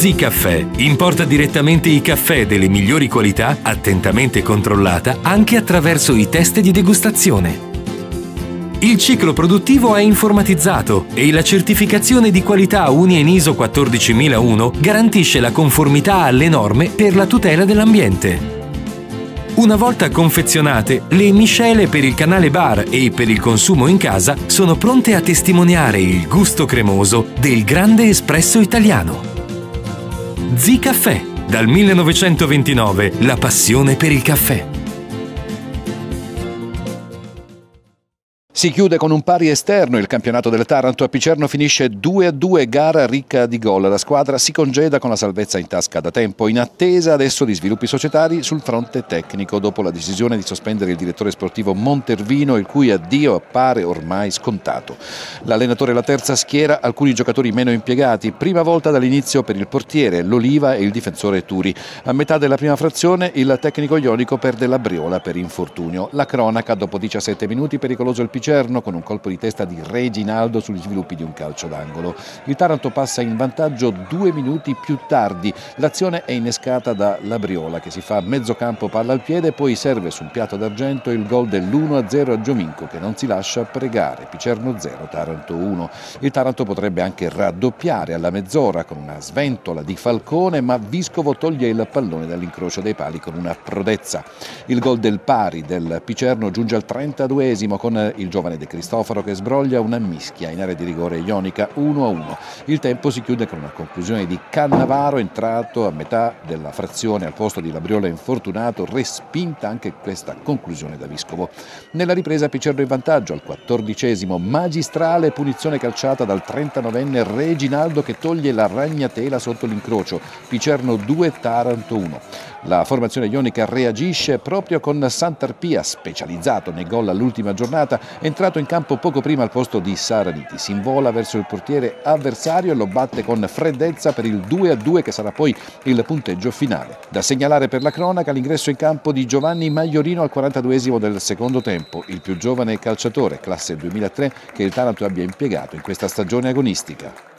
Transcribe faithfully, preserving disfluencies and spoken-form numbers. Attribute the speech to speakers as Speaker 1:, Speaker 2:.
Speaker 1: Zcaffè importa direttamente i caffè delle migliori qualità, attentamente controllata anche attraverso i test di degustazione. Il ciclo produttivo è informatizzato e la certificazione di qualità U N I E N I S O quattordicimilauno garantisce la conformità alle norme per la tutela dell'ambiente. Una volta confezionate, le miscele per il canale bar e per il consumo in casa sono pronte a testimoniare il gusto cremoso del grande espresso italiano. Zcaffè, dal millenovecentoventinove, la passione per il caffè.
Speaker 2: Si chiude con un pari esterno il campionato del Taranto. A Picerno finisce due a due, gara ricca di gol. La squadra si congeda con la salvezza in tasca da tempo, in attesa adesso di sviluppi societari sul fronte tecnico, dopo la decisione di sospendere il direttore sportivo Montervino, il cui addio appare ormai scontato. L'allenatore è la terza schiera, alcuni giocatori meno impiegati, prima volta dall'inizio per il portiere, l'Oliva e il difensore Turi. A metà della prima frazione il tecnico ionico perde la Briola per infortunio. La cronaca dopo diciassette minuti, pericoloso il Picerno con un colpo di testa di Reginaldo sugli sviluppi di un calcio d'angolo. Il Taranto passa in vantaggio due minuti più tardi. L'azione è innescata da Labriola, che si fa mezzo campo palla al piede, poi serve su un piatto d'argento il gol dell'uno a zero a Giovinco, che non si lascia pregare. Picerno zero, Taranto uno. Il Taranto potrebbe anche raddoppiare alla mezz'ora con una sventola di Falcone, ma Viscovo toglie il pallone dall'incrocio dei pali con una prodezza. Il gol del pari del Picerno giunge al trentaduesimo con il giovane De Cristofaro che sbroglia una mischia in area di rigore ionica uno a uno. Il tempo si chiude con una conclusione di Cannavaro, entrato a metà della frazione al posto di Labriola infortunato, respinta anche questa conclusione da Viscovo. Nella ripresa Picerno in vantaggio al quattordicesimo, magistrale punizione calciata dal trentanovenne Reginaldo che toglie la ragnatela sotto l'incrocio. Picerno due, Taranto uno. La formazione ionica reagisce proprio con Santarpia, specializzato nei gol all'ultima giornata, entrato in campo poco prima al posto di Saraniti. Si invola verso il portiere avversario e lo batte con freddezza per il due a due che sarà poi il punteggio finale. Da segnalare per la cronaca l'ingresso in campo di Giovanni Maiorino al quarantaduesimo del secondo tempo, il più giovane calciatore, classe duemilatré, che il Taranto abbia impiegato in questa stagione agonistica.